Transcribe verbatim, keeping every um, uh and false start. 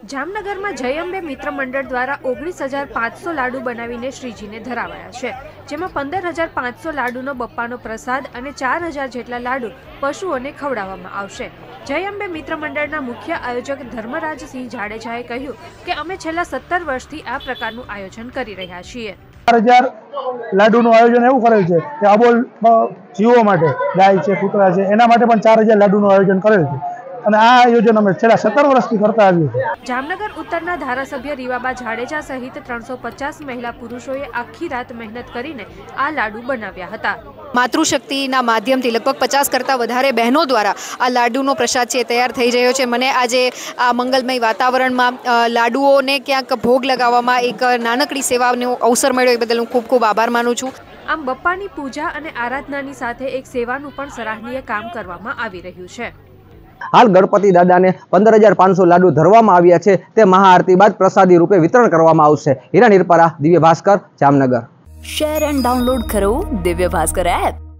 જામનગરમાં જય અંબે મિત્ર મંડળ દ્વારા ઓગણીસ હજાર પાંચસો લાડુ બનાવીને શ્રીજીને ધરાવાયા છે, જેમાં પંદર હજાર પાંચસો લાડુનો બપ્પાનો પ્રસાદ અને ચાર હજાર જેટલા લાડુ પશુઓને ખવડાવવામાં આવશે। જય અંબે મિત્ર મંડળના મુખ્ય આયોજક ધર્મરાજસિંહ જાડેજાએ કહ્યું કે અમે છેલ્લા સત્તર વર્ષથી આ પ્રકારનું આયોજન કરી રહ્યા છીએ। ચાર હજાર લાડુનું આયોજન એવું કરેલ છે કે અબોલ જીવો માટે, ગાય છે, કૂતરા છે, એના માટે પણ ચાર હજાર લાડુનું આયોજન કરેલ છે અને આ આયોજન અમે છેલ્લા સત્તર વર્ષથી કરતા આવ્યું છે। જામનગર ઉત્તરના ધારાસભ્ય રીવાબા જાડેજા સહિત ત્રણસો પચાસ મહિલા પુરુષોએ આખી રાત મહેનત કરીને આ લાડુ બનાવ્યા હતા। માતૃશક્તિના માધ્યમથી લગભગ પચાસ કરતાં વધારે બહેનો દ્વારા આ લાડુનો પ્રસાદ છે તૈયાર થઈ રહ્યો છે। મને આજે આ મંગલમય વાતાવરણમાં લાડુઓને ક્યાંક ભોગ લગાવવામાં એક નાનકડી સેવાનો અવસર મળ્યો, એ બદલ હું ખૂબ ખૂબ આભાર માનું છું। આમ બપ્પાની પૂજા અને આરાધનાની સાથે એક સેવાનું પણ સરાહનીય કામ કરવામાં આવી રહ્યું છે। हाल गणपति दादा ने पंदर हजार पांच सौ लाडू धरवामां आव्या छे ते महाआरती बाद प्रसादी रूपे वितरण करवामां आवशे। Hira Nirpara, Divya Bhaskar, Jamnagar. Share and download करो दिव्य भास्कर ऐप।